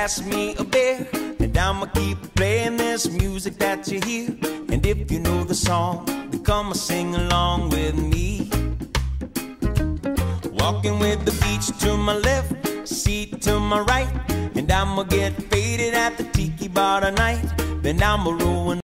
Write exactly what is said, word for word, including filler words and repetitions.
pass me a beer, and I'ma keep playing this music that you hear. And if you know the song, then come and sing along with me. Walking with the beach to my left, seat to my right, and I'ma get faded at the tiki bar tonight. Then I'ma roll